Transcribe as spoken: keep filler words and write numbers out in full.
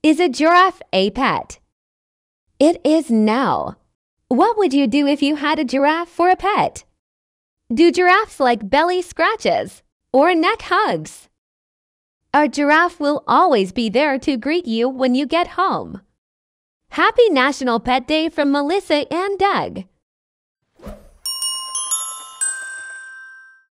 Is a giraffe a pet? It is now. What would you do if you had a giraffe for a pet? Do giraffes like belly scratches or neck hugs? A giraffe will always be there to greet you when you get home. Happy National Pet Day from Melissa and Doug.